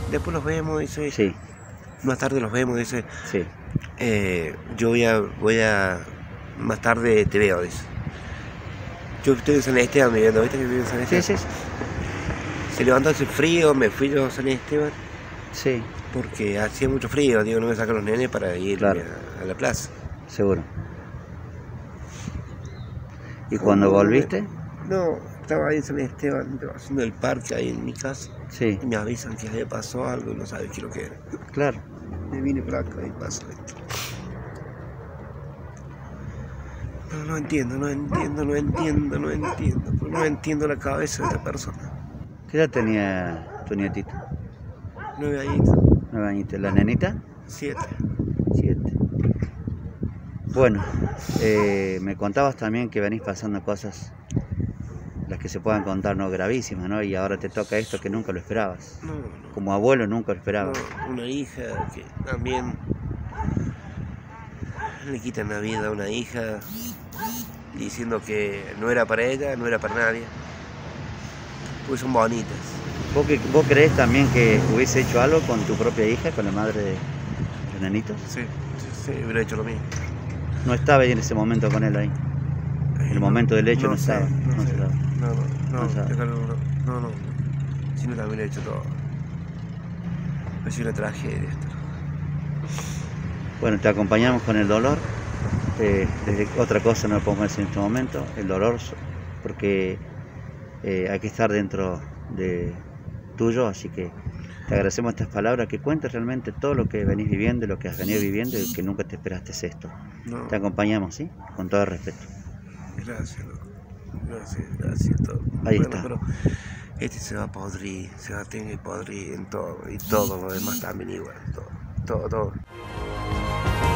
después los vemos, dice. Sí, Más tarde los vemos, dice. sí. Yo voy a, más tarde te veo, dice. Yo estoy en San Esteban viviendo, ¿viste que vivo en San Sí, Esteban? sí, Se levantó hace frío, me fui yo a San Esteban, sí, porque hacía mucho frío, digo, no me sacan los nenes para ir claro, a la plaza. seguro. ¿Y cuando volviste? No, estaba ahí en San Esteban, haciendo el parque ahí en mi casa, Sí, y me avisan que le pasó algo y no sabes qué es lo que era. claro. Me vine por acá y pasó esto. No entiendo, porque no entiendo la cabeza de esta persona. ¿Qué edad tenía tu nietito? 9 añitos, 9 añitos. ¿La nenita? 7. 7. Bueno, me contabas también que venís pasando cosas, las que se puedan contar, ¿no? Gravísimas, ¿no? Y ahora te toca esto que nunca lo esperabas. No, Como abuelo nunca lo esperabas. no, una hija que también le quitan la vida a una hija diciendo que no era para ella, no era para nadie, porque son bonitas. ¿Vos creés también que hubiese hecho algo con tu propia hija, con la madre de nenito? Sí, hubiera hecho lo mismo. No estaba ahí en ese momento con él ahí. En el momento del hecho no estaba. No sé, estaba. no, estaba. no, si no la hubiera hecho todo. Ha sido una tragedia esto. Bueno, te acompañamos con el dolor. Otra cosa no podemos decir en este momento, el dolor, porque hay que estar dentro de tuyo, así que te agradecemos estas palabras, que cuentes realmente todo lo que venís viviendo, lo que has venido viviendo y que nunca te esperaste esto. No. Te acompañamos, ¿sí? Con todo respeto. Gracias, loco. Gracias. Todo. Ahí Bueno, está. pero este se va a podrir, se va a tener que podrir en todo, y todo lo demás también igual, todo.